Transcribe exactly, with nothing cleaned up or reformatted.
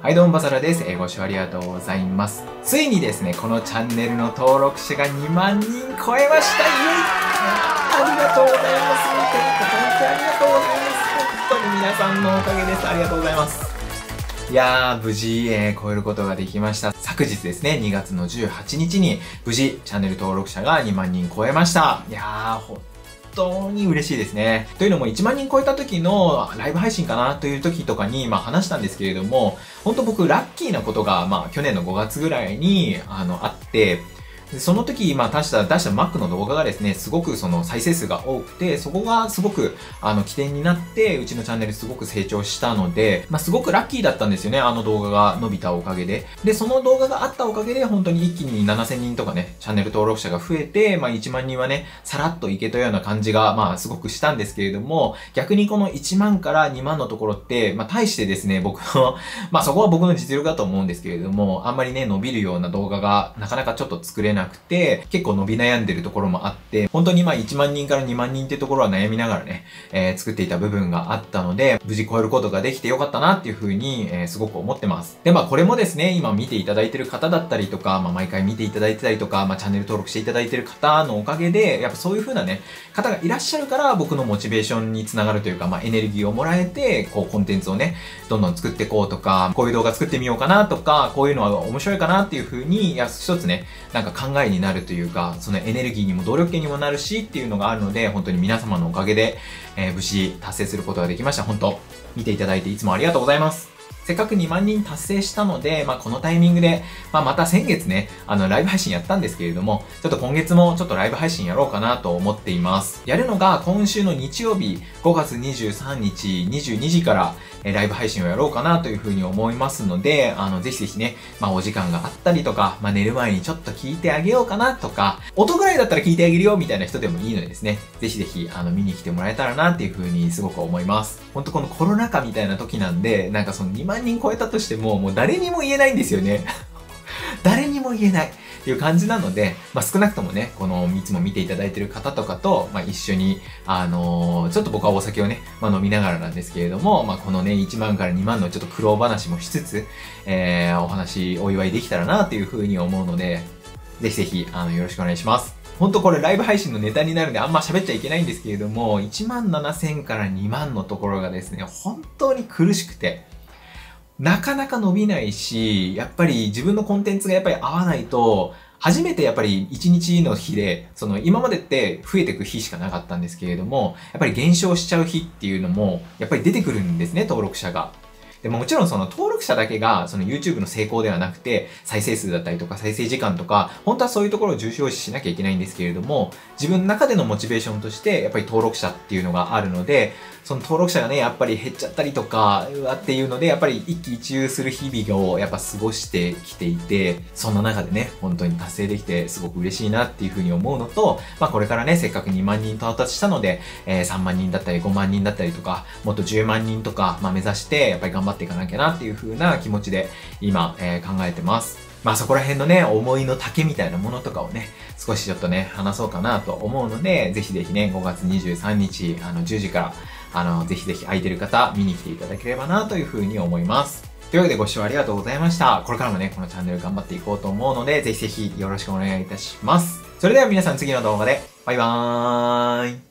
はい、どうもバサラです。えーご視聴ありがとうございます。ついにですね、このチャンネルの登録者がにまんにん超えました。イエイありがとうございます。本当にありがとうございます。本当に皆さんのおかげです。ありがとうございます。いやー、無事、えー、超えることができました。昨日ですね、にがつのじゅうはちにちに、無事、チャンネル登録者がにまんにん超えました。いやー、ほん本当に嬉しいですね。というのもいちまんにん超えた時のライブ配信かなという時とかに、まあ話したんですけれども、本当僕ラッキーなことが、まあ去年のごがつぐらいに、あの、あって、でその時、まあ、出した、出した Mac の動画がですね、すごくその再生数が多くて、そこがすごく、あの、起点になって、うちのチャンネルすごく成長したので、まあ、すごくラッキーだったんですよね、あの動画が伸びたおかげで。で、その動画があったおかげで、本当に一気にななせんにんとかね、チャンネル登録者が増えて、まあ、いちまんにんはね、さらっといけたような感じが、まあ、すごくしたんですけれども、逆にこのいちまんからにまんのところって、まあ、対してですね、僕の、まあ、そこは僕の実力だと思うんですけれども、あんまりね、伸びるような動画が、なかなかちょっと作れなくて、結構伸び悩んでるところもあって、本当にまあいちまんにんからにまんにんってところは悩みながらね、えー、作っていた部分があったので、無事超えることができてよかったなっていう風に、えー、すごく思ってます。で、まあこれもですね、今見ていただいてる方だったりとか、まあ毎回見ていただいてたりとか、まあチャンネル登録していただいてる方のおかげで、やっぱそういう風なね、方がいらっしゃるから僕のモチベーションにつながるというか、まあエネルギーをもらえて、こうコンテンツをね、どんどん作っていこうとか、こういう動画作ってみようかなとか、こういうのは面白いかなっていう風に、いや、一つね、なんか考えになるというか、そのエネルギーにも動力源にもなるしっていうのがあるので、本当に皆様のおかげで、えー、無事達成することができました。本当、見ていただいていつもありがとうございます。せっかくにまんにん達成したので、まあ、このタイミングで、まあ、また先月ね、あの、ライブ配信やったんですけれども、ちょっと今月もちょっとライブ配信やろうかなと思っています。やるのが今週の日曜日、ごがつにじゅうさんにちにじゅうにじから、えー、ライブ配信をやろうかなというふうに思いますので、あの、ぜひぜひね、まあ、お時間があったりとか、まあ、寝る前にちょっと聞いてあげようかなとか、音ぐらいだったら聞いてあげるよみたいな人でもいいのでですね、ぜひぜひ、あの、見に来てもらえたらなっていうふうにすごく思います。ほんとこのコロナ禍みたいな時なんで、なんかそのにまんにん超えたとしても、もう誰にも言えないんですよね。誰にも言えないっていう感じなので、まあ、少なくともね、このいつも見ていただいてる方とかと、まあ、一緒に、あのー、ちょっと僕はお酒をね、まあ、飲みながらなんですけれども、まあ、このね、いちまんからにまんのちょっと苦労話もしつつ、えー、お話、お祝いできたらなっていうふうに思うので、ぜひぜひ、あの、よろしくお願いします。ほんとこれライブ配信のネタになるんであんま喋っちゃいけないんですけれども、いちまんななせんからにまんのところがですね、本当に苦しくて、なかなか伸びないし、やっぱり自分のコンテンツがやっぱり合わないと、初めてやっぱりいちにちの日で、その今までって増えていく日しかなかったんですけれども、やっぱり減少しちゃう日っていうのも、やっぱり出てくるんですね、登録者が。でももちろんその登録者だけがその YouTube の成功ではなくて、再生数だったりとか再生時間とか、本当はそういうところを重要視しなきゃいけないんですけれども、自分の中でのモチベーションとしてやっぱり登録者っていうのがあるので、その登録者がね、やっぱり減っちゃったりとか、うわっていうので、やっぱり一喜一憂する日々をやっぱ過ごしてきていて、そんな中でね、本当に達成できてすごく嬉しいなっていうふうに思うのと、まあこれからね、せっかくにまんにん到達したので、えー、さんまんにんだったりごまんにんだったりとか、もっとじゅうまんにんとか、まあ目指して、やっぱり頑張っていかなきゃなっていう風な気持ちで今、えー、考えてます。まあそこら辺のね、思いの丈みたいなものとかをね、少しちょっとね、話そうかなと思うので、ぜひぜひね、ごがつにじゅうさんにち、あの、じゅうじから、あの、ぜひぜひ空いてる方、見に来ていただければなという風に思います。というわけでご視聴ありがとうございました。これからもね、このチャンネル頑張っていこうと思うので、ぜひぜひよろしくお願いいたします。それでは皆さん次の動画で、バイバーイ。